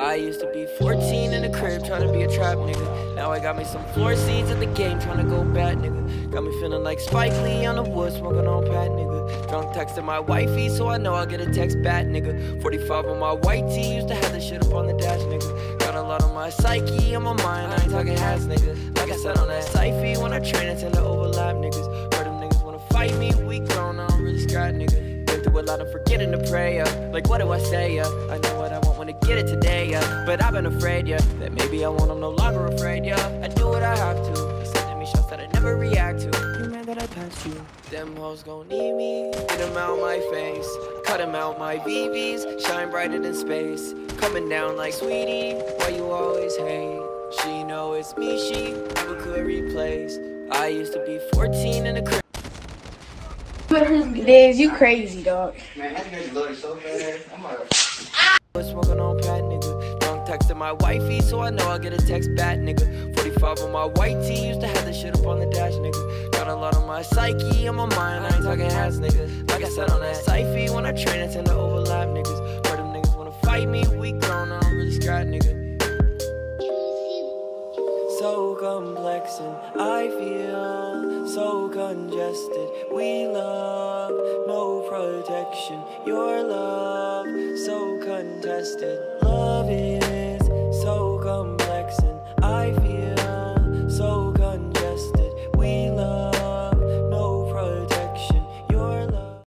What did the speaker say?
I used to be 14 in the crib trying to be a trap nigga. Now I got me some floor seats at the game trying to go bad nigga. Got me feeling like Spike Lee on the wood smoking on pat nigga. Drunk texting my wifey so I know I'll get a text back nigga. 45 on my white tee, used to have this shit up on the dash nigga. Got a lot on my psyche, on my mind, I ain't talking hats nigga. Like I said on that Syfy, when I train I tend to overlap niggas. Heard them niggas wanna fight me, we grown, I don't really scrap nigga. Been through a lot of forgetting to pray, like what do I say, I know what I want when I get it today, but I've been afraid, that maybe I won't, I'm no longer afraid, I do what I have to. They sending me shots that I never react to. You mad that I passed you? Them hoes gon' need me. Get them out my face, cut them out my BBs, shine brighter than space. Coming down like sweetie, why you always hate? She know it's me, she never could replace. I used to be 14 in the crib. Liz, you crazy, dog. Man, I think I loaded so fast. I'm like, Smoking on pat nigga. Drunk texting my wifey so I know I'll get a text back nigga. 45 on my white tee, used to have this shit up on the dash nigga. Got a lot on my psyche, on my mind, I ain't talking hats nigga. Like I said on that Syfy, when I train I tend to overlap niggas. Heard them niggas wanna fight me, we grown, I don't really scrap nigga. So complex and I feel so congested. We love, no protection. Your love, so contested. Love is